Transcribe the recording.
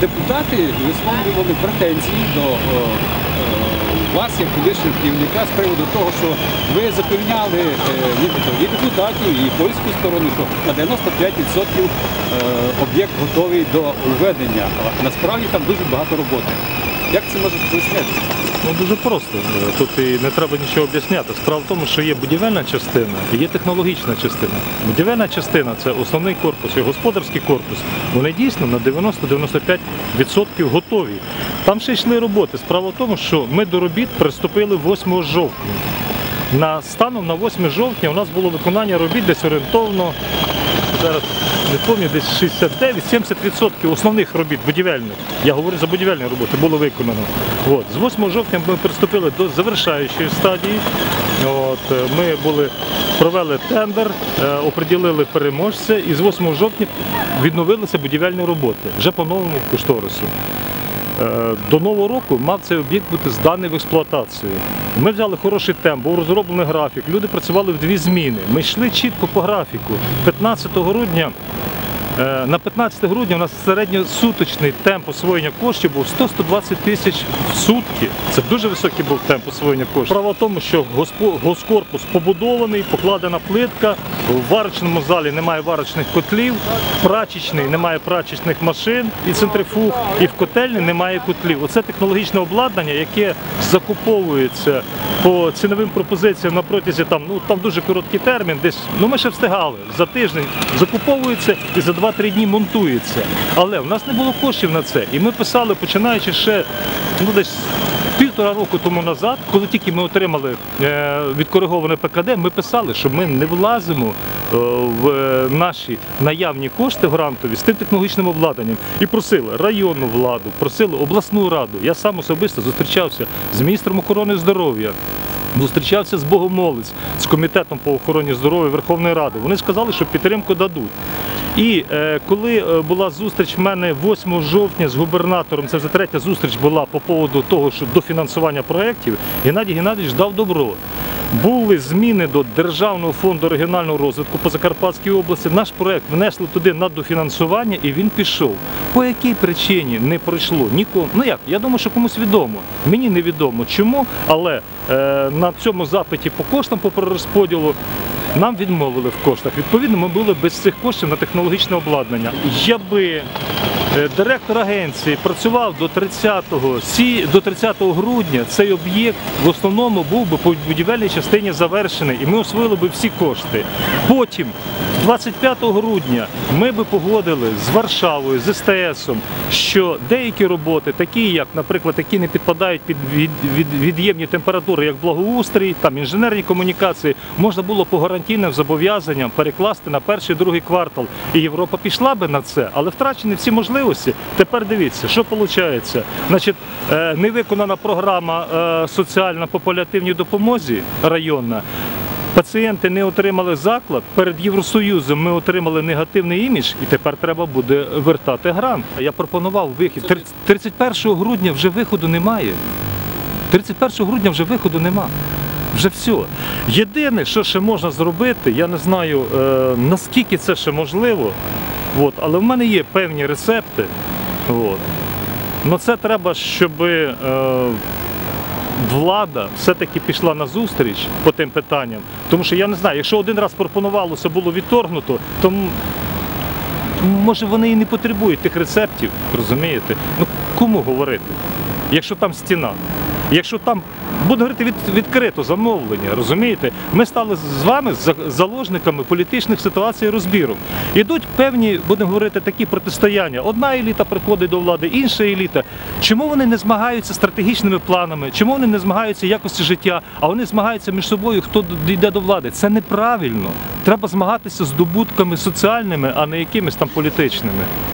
депутати висловлювали претензії до вас, як колишнього керівника, з приводу того, що ви запевняли і депутатів, і польську сторону, що на 95% об'єкт готовий до введення. А насправді там дуже багато роботи. Як це можете пояснити? Ну, дуже просто. Тут і не треба нічого об'ясняти. Справа в тому, що є будівельна частина і є технологічна частина. Будівельна частина – це основний корпус і господарський корпус. Вони дійсно на 90-95% готові. Там ще йшли роботи. Справа в тому, що ми до робіт приступили 8 жовтня. Станом на 8 жовтня у нас було виконання робіт десь орієнтовно, зараз не пам'ятаю, десь 69-70% основних робіт будівельних, я говорю за будівельні роботи, було виконано. З 8 жовтня ми приступили до завершаючої стадії. Ми провели тендер, оприділили переможця і з 8 жовтня відновилися будівельні роботи, вже по новому кошторису. До Нового року мав цей об'єкт бути зданий в експлуатацію. Ми взяли хороший темп, був розроблений графік, люди працювали в 2 зміни. Ми йшли чітко по графіку. На 15 грудня у нас середньосуточний темп освоєння коштів був 100-120 тисяч в сутки. Це дуже високий був темп освоєння коштів. Справа в тому, що госкорпус побудований, покладена плитка, в варочному залі немає варочних котлів, прачечний немає прачечних машин і центрифуг, і в котельні немає котлів. Оце технологічне обладнання, яке закуповується по ціновим пропозиціям на протязі, там дуже короткий термін, десь, ми ще встигали, за тиждень закуповується і за 2-3 дні монтується. Але в нас не було коштів на це. І ми писали, починаючи ще десь 1,5 року тому назад, коли тільки ми отримали відкориговане ПКД, ми писали, що ми не влазимо в наші наявні кошти грантові з тим технологічним обладнанням. І просили районну владу, просили обласну раду. Я сам особисто зустрічався з міністром охорони здоров'я, зустрічався з Богомолець, з комітетом по охороні здоров'я Верховної Ради. Вони сказали, що підтримку дадуть. І коли була зустріч в мене 8 жовтня з губернатором, це вже 3-я зустріч була по поводу того, що дофінансування проєктів, Геннадій Геннадійович дав добро. Були зміни до Державного фонду регіонального розвитку по Закарпатській області. Наш проєкт внесли туди на дофінансування і він пішов. По якій причині не пройшло нікому? Я думаю, що комусь відомо. Мені не відомо чому, але на цьому запиті по коштам по перерозподілу нам відмовили в коштах. Відповідно, ми були без цих коштів на технологічне обладнання. Якби директор агенції працював до 30 грудня, цей об'єкт в основному був би по будівельній частині завершений і ми освоїли б всі кошти. Потім, 25 грудня, ми би погодили з Варшавою, з СТСом, що деякі роботи, такі як, наприклад, які не підпадають під від'ємні температури, як благоустрій, там інженерні комунікації, можна було по гарантійним зобов'язанням перекласти на 1-2 квартал. І Європа пішла би на це, але втрачені всі можливості. Тепер дивіться, що виходить. Значить, не виконана програма соціальна по паліативній допомозі районна. Пацієнти не отримали заклад, перед Євросоюзом ми отримали негативний імідж і тепер треба буде вертати грант. Я пропонував вихід. 31 грудня вже виходу немає. 31 грудня вже виходу нема. Вже все. Єдине, що ще можна зробити, я не знаю, наскільки це ще можливо, але в мене є певні рецепти. Но це треба, щоб влада все-таки пішла на зустріч по тим питанням. Тому що я не знаю, якщо один раз пропонувалося, було відторгнуто, то може вони і не потребують тих рецептів, розумієте? Кому говорити, якщо там стіна? Якщо там, буду говорити відкрито, замовлення, розумієте? Ми стали з вами заложниками політичних ситуацій і розбірок. Ідуть певні, будемо говорити, такі протистояння. Одна еліта приходить до влади, інша еліта. Чому вони не змагаються стратегічними планами? Чому вони не змагаються якості життя? А вони змагаються між собою, хто йде до влади. Це неправильно. Треба змагатися здобутками соціальними, а не якимись там політичними.